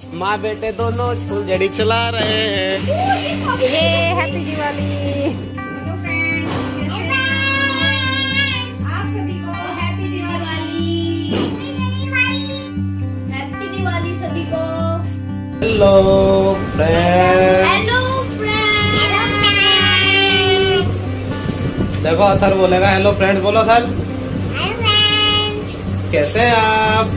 माँ बेटे दोनों फुलझड़ी चला रहे हैं। ये हैप्पी दिवाली। हेलो फ्रेंड्स, आप सभी को हैप्पी दिवाली। हैप्पी दिवाली सभी को। Hello friends. Hello friends. देखो अथर बोलेगा हेलो फ्रेंड्स। बोलो अथर। कैसे हैं आप?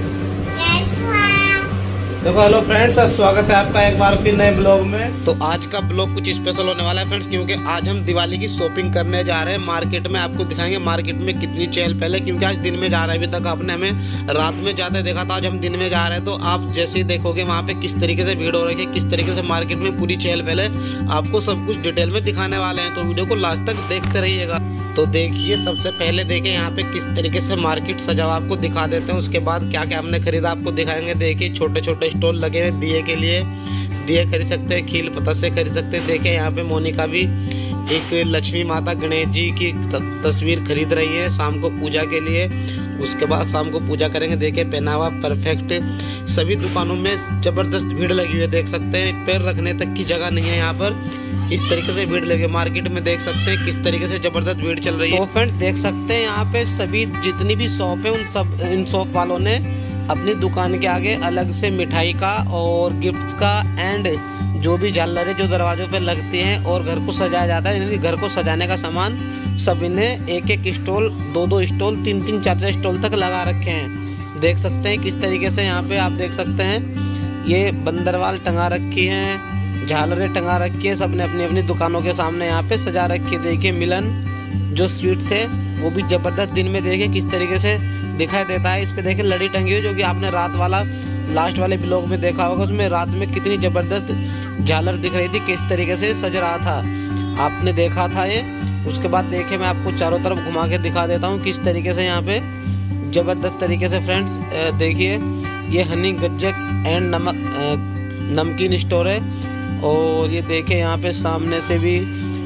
देखो हेलो फ्रेंड्स, स्वागत है आपका एक बार फिर नए ब्लॉग में। तो आज का ब्लॉग कुछ स्पेशल होने वाला है फ्रेंड्स, क्योंकि आज हम दिवाली की शॉपिंग करने जा रहे हैं मार्केट में। आपको दिखाएंगे मार्केट में कितनी चहल पहल है, क्योंकि आज दिन में जा रहे हैं। अभी तक आपने हमें रात में जाते देखा था, आज हम दिन में जा रहे हैं। तो आप जैसे ही देखोगे वहाँ पे किस तरीके से भीड़ हो रही है, किस तरीके से मार्केट में पूरी चहल पहल है, आपको सब कुछ डिटेल में दिखाने वाले हैं। तो वीडियो को लास्ट तक देखते रहिएगा। तो देखिए, सबसे पहले देखिए यहाँ पे किस तरीके से मार्केट सजा हुआ, आपको दिखा देते हैं। उसके बाद क्या क्या हमने खरीदा आपको दिखाएंगे। देखिए छोटे छोटे स्टॉल लगे हुए दिए के लिए, दिए खरीद सकते हैं, खील पतासे खरीद सकते हैं। देखिए यहाँ पे मोनिका भी एक लक्ष्मी माता गणेश जी की तस्वीर खरीद रही है शाम को पूजा के लिए। उसके बाद शाम को पूजा करेंगे। देखिए पहनावा परफेक्ट, सभी दुकानों में जबरदस्त भीड़ लगी हुई है। देख सकते हैं पैर रखने तक की जगह नहीं है यहाँ पर, इस तरीके से भीड़ लगी है। मार्केट में देख सकते हैं किस तरीके से जबरदस्त भीड़ चल रही है। तो फ्रेंड्स देख सकते हैं यहाँ पे सभी जितनी भी शॉप है इन शॉप वालों ने अपनी दुकान के आगे अलग से मिठाई का और गिफ्ट्स का एंड जो भी झालरें जो दरवाजों पे लगती हैं और घर को सजाया जाता है, यानी घर को सजाने का सामान सभी ने एक एक स्टॉल, दो स्टॉल, तीन चार स्टॉल तक लगा रखे हैं। देख सकते हैं किस तरीके से यहाँ पे आप देख सकते हैं ये बंदरवाल टंगा रखी हैं, झालरें टंगा रखी है, सबने अपनी अपनी दुकानों के सामने यहाँ पे सजा रखी है। देखिए मिलन जो स्वीट्स है वो भी जबरदस्त दिन में देखिए किस तरीके से दिखाई देता है। इस पे देखिए लड़ी टंगी हुई, जो कि आपने रात वाला लास्ट वाले ब्लॉग में देखा होगा। उसमें रात में कितनी जबरदस्त झालर दिख रही थी, किस तरीके से सज रहा था, आपने देखा था ये। उसके बाद देखिए मैं आपको चारों तरफ घुमा के दिखा देता हूँ किस तरीके से यहाँ पे जबरदस्त तरीके से फ्रेंड्स देखिए ये हनी गज्जक एंड नमकीन स्टोर है। और ये देखिए यहाँ पे सामने से भी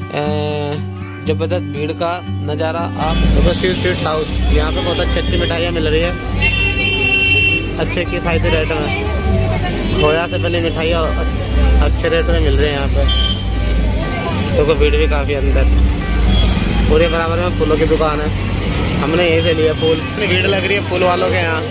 जबरदस्त भीड़ का नज़ारा आप देखो। स्वीट हाउस, यहाँ पे बहुत अच्छी अच्छी मिठाइयाँ मिल रही है, अच्छे किफ़ायती रेट में। खोया से पहले मिठाइयाँ अच्छे रेट में मिल रही है यहाँ पे। देखो भीड़ भी काफ़ी अंदर, पूरे बराबर में फूलों की दुकान है, हमने यहीं से लिया फूल। भीड़ लग रही है फूल वालों के यहाँ,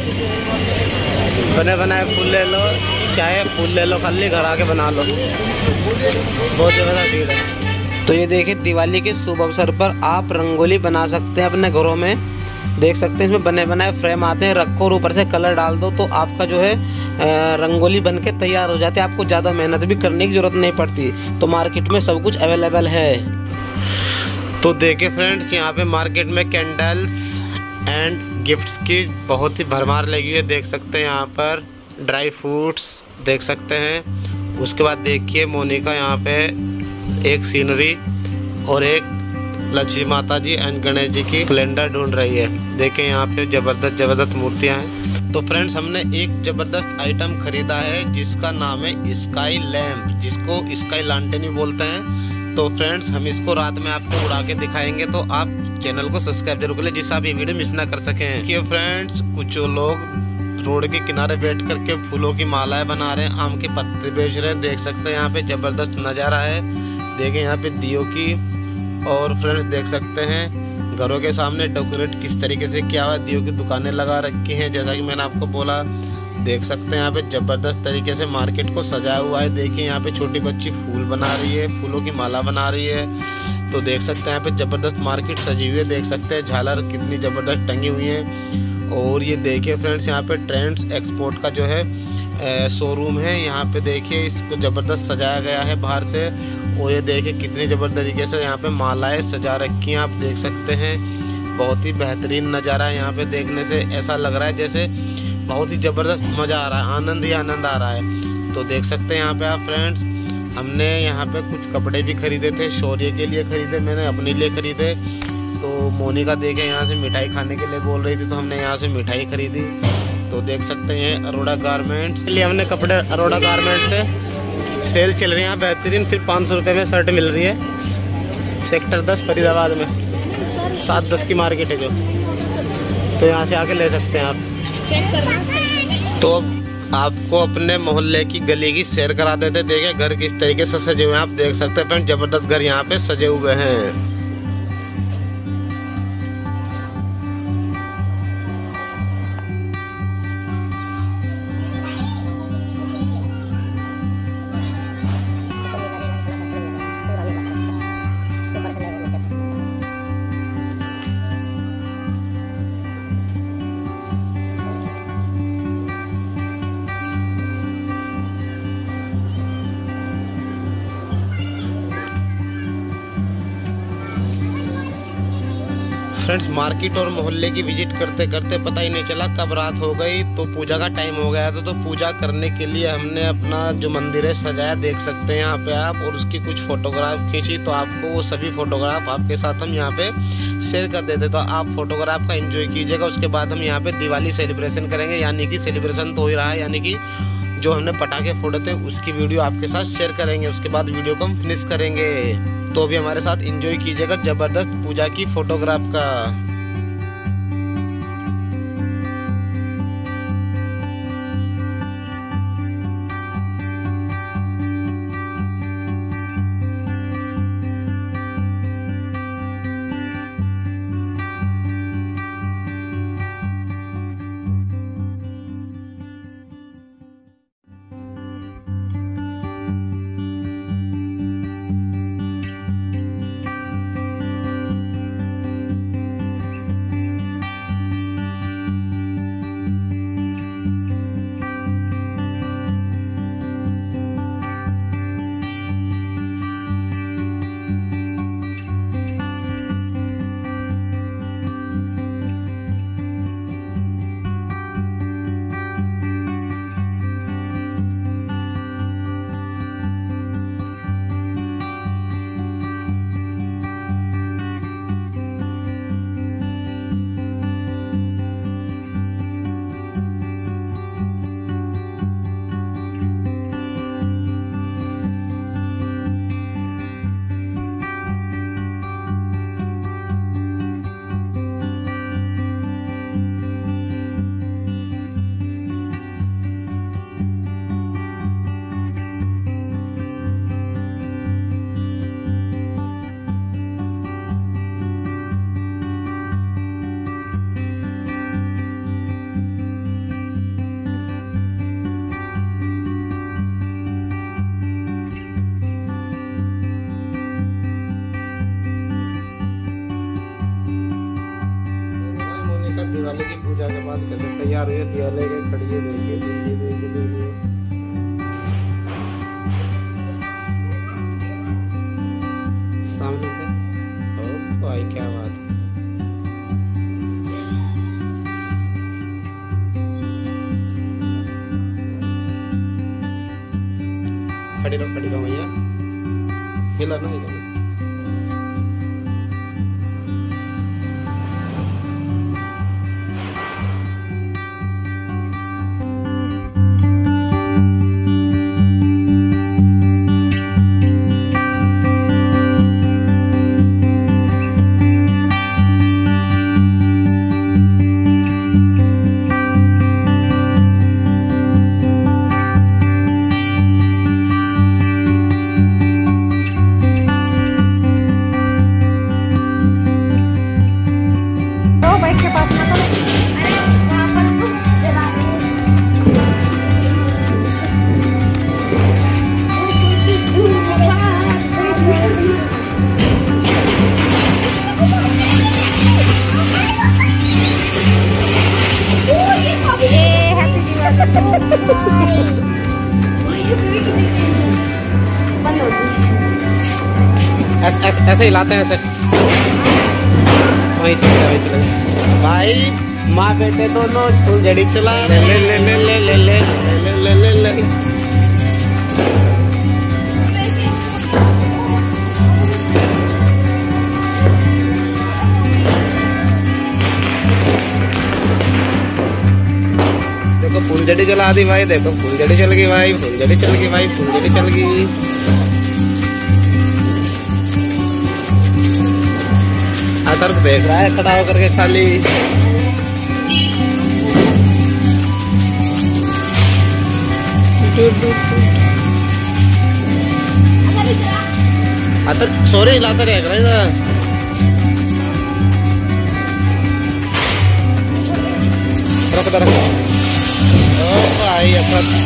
बने बनाए फूल ले लो, चाहे फूल ले लो, खाली घर आके बना लो, बहुत ज़्यादा भीड़ है। तो ये देखिए दिवाली के शुभ अवसर पर आप रंगोली बना सकते हैं अपने घरों में। देख सकते हैं इसमें बने बनाए फ्रेम आते हैं, रखो और ऊपर से कलर डाल दो तो आपका जो है रंगोली बन के तैयार हो जाती है। आपको ज़्यादा मेहनत भी करने की ज़रूरत नहीं पड़ती। तो मार्केट में सब कुछ अवेलेबल है। तो देखिए फ्रेंड्स यहाँ पे मार्केट में कैंडल्स एंड गिफ्ट्स की बहुत ही भरमार लगी हुई है। देख सकते हैं यहाँ पर ड्राई फ्रूट्स देख सकते हैं। उसके बाद देखिए मोनिका यहाँ पे एक सीनरी और एक लक्ष्मी माता जी एंड गणेश जी की कैलेंडर ढूंढ रही है। देखिए यहाँ पे जबरदस्त मूर्तियाँ हैं। तो फ्रेंड्स हमने एक जबरदस्त आइटम खरीदा है जिसका नाम है स्काई लैम्प, जिसको स्काई लांटेन भी बोलते हैं। तो फ्रेंड्स हम इसको रात में आपको उड़ा के दिखाएंगे, तो आप चैनल को सब्सक्राइब जरूर कर ले जिससे आप ये वीडियो मिस ना कर सकें। कि फ्रेंड्स कुछ लोग रोड के किनारे बैठ करके फूलों की मालाएं बना रहे हैं, आम के पत्ते बेच रहे हैं। देख सकते हैं यहाँ पे जबरदस्त नज़ारा है। देखिए यहाँ पे दियों की, और फ्रेंड्स देख सकते हैं घरों के सामने डेकोरेट किस तरीके से किया हुआ है, दियों की दुकानें लगा रखी हैं जैसा कि मैंने आपको बोला। देख सकते हैं यहाँ पे जबरदस्त तरीके से मार्केट को सजाया हुआ है। देखिए यहाँ पे छोटी बच्ची फूल बना रही है, फूलों की माला बना रही है। तो देख सकते हैं यहाँ पे जबरदस्त मार्केट सजी हुई है। देख सकते हैं झालर कितनी जबरदस्त टंगी हुई है। और ये देखिए फ्रेंड्स यहाँ पे ट्रेंड्स एक्सपोर्ट का जो है शोरूम है। यहाँ पे देखिए इसको जबरदस्त सजाया गया है बाहर से। और ये देखिए कितनी जबरदस्त तरीके से यहाँ पे मालाएं सजा रखी हैं, आप देख सकते हैं। बहुत ही बेहतरीन नज़ारा है। यहाँ पे देखने से ऐसा लग रहा है जैसे बहुत ही ज़बरदस्त मज़ा आ रहा है, आनंद ही आनंद आ रहा है। तो देख सकते हैं यहाँ पे आप फ्रेंड्स, हमने यहाँ पे कुछ कपड़े भी खरीदे थे, शौर्य के लिए खरीदे, मैंने अपने लिए खरीदे। तो मोनिका देखे यहाँ से मिठाई खाने के लिए बोल रही थी, तो हमने यहाँ से मिठाई खरीदी। तो देख सकते हैं अरोड़ा गारमेंट्स, इसलिए हमने कपड़े अरोड़ा गारमेंट्स से सेल चल रही है यहाँ बेहतरीन, सिर्फ 500 रुपये में शर्ट मिल रही है। सेक्टर 10 फरीदाबाद में 7-10 की मार्केट है जो, तो यहाँ से आके ले सकते हैं आप। तो आपको अपने मोहल्ले की गली की सैर करा देते। देखिए घर किस तरीके से सजे हुए हैं, आप देख सकते हैं फ्रेंड, जबरदस्त घर यहाँ पे सजे हुए हैं। फ्रेंड्स मार्केट और मोहल्ले की विजिट करते करते पता ही नहीं चला कब रात हो गई, तो पूजा का टाइम हो गया था। तो पूजा करने के लिए हमने अपना जो मंदिर है सजाया, देख सकते हैं यहाँ पे आप, और उसकी कुछ फोटोग्राफ खींची। तो आपको वो सभी फोटोग्राफ आपके साथ हम यहाँ पे शेयर कर देते, तो आप फोटोग्राफ का एंजॉय कीजिएगा। उसके बाद हम यहाँ पे दिवाली सेलिब्रेशन करेंगे, यानी कि सेलिब्रेशन तो हो ही रहा है, यानी कि जो हमने पटाखे फोड़े थे उसकी वीडियो आपके साथ शेयर करेंगे। उसके बाद वीडियो को हम फिनिश करेंगे, तो भी हमारे साथ एंजॉय कीजिएगा जबरदस्त पूजा की फोटोग्राफ का। दिवाली की पूजा के बाद कैसे तैयार हुई है, दिया लेके खड़ी है। देखिए देखिए देखिए देखिए सामने थे। ओ भाई क्या बात है। खड़ी रहो भैया, हिला ना हिला। ऐसे हिलाते हैं, ऐसे वही चले भाई। माँ बेटे दोनों फुलझड़ी चला ले ले ले ले ले ले ले ले ले ले ले। देखो फुलझड़ी चला दी भाई, देखो फुलझड़ी चल गई भाई, फुलझड़ी चल गई भाई, फुलझड़ी चल गई। अतर्क देख रहा है खड़ा होकर के खाली। आता सॉरी हिलाता रहेगा इधर। रख दे रख। ओ भाई अपन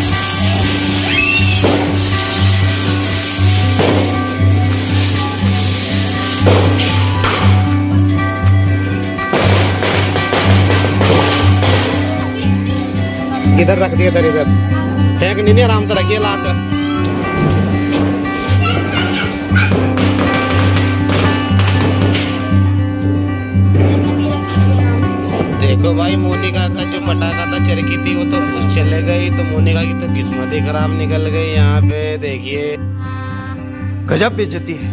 इधर रख दिया, इधर फेंक नहीं, आराम से रखिए ला कर। देखो भाई, मोनिका का जो पटाखा था चरखी थी वो तो खुश चले गई, तो मोनिका की तो किस्मत ही खराब निकल गई। यहाँ पे देखिए गजब बेइज्जती है।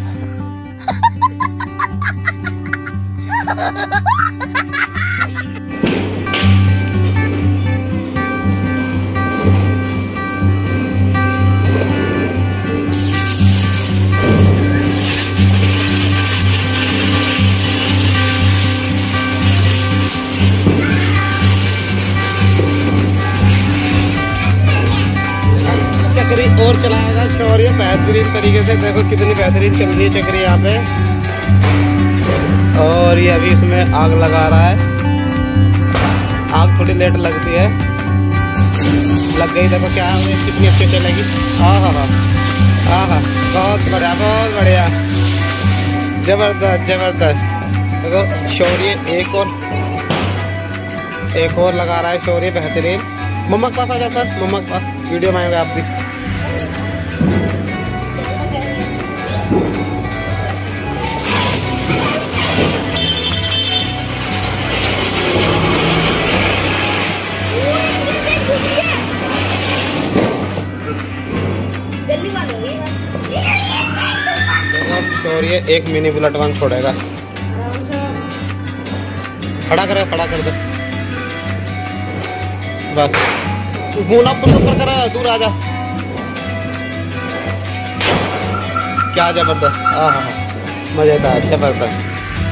चक्री और चलाएगा शौर्य बेहतरीन तरीके से। देखो कितनी बेहतरीन चल रही है चक्री यहाँ पे। और ये अभी इसमें आग लगा रहा है। आग थोड़ी लेट लगती है, लग गई। देखो क्या कितनी अच्छी चलेगी। हाँ हाँ हाँ हाँ हाँ, बहुत बढ़िया बहुत बढ़िया, जबरदस्त जबरदस्त। देखो शौर्य एक और लगा रहा है शौर्य बेहतरीन। मम्मा के पास आ जाता है, मम्मा के पास वीडियो में आएंगे आप भी। शौर्य एक मिनी बुलेट वन छोड़ेगा। खड़ा करे, खड़ा कर दे बस। मुंह ऊपर कर, दूर आ जा। क्या जबरदस्त, हाँ हाँ मजेदार जबरदस्त।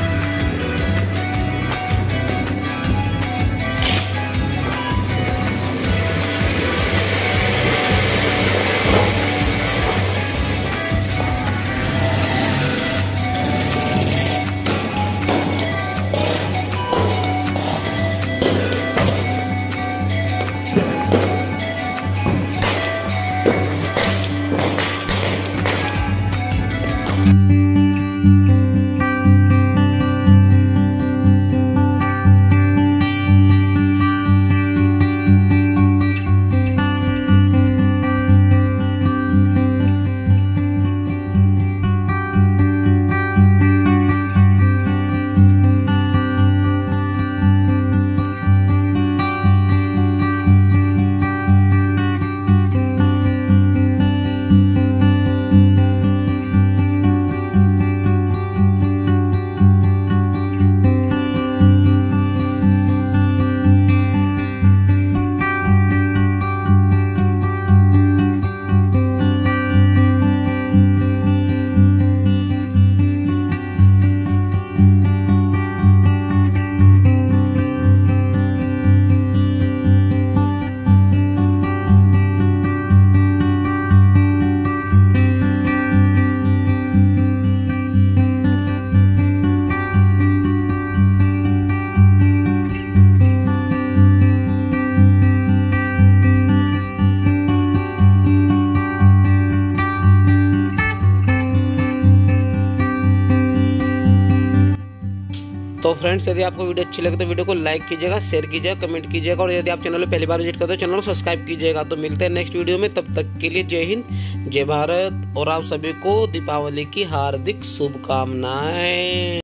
तो फ्रेंड्स, यदि आपको वीडियो अच्छी लगे तो वीडियो को लाइक कीजिएगा, शेयर कीजिएगा, कमेंट कीजिएगा। और यदि आप चैनल में पहली बार विजिट करते हो चैनल को सब्सक्राइब कीजिएगा। तो मिलते हैं नेक्स्ट वीडियो में, तब तक के लिए जय हिंद, जय भारत। और आप सभी को दीपावली की हार्दिक शुभकामनाएं।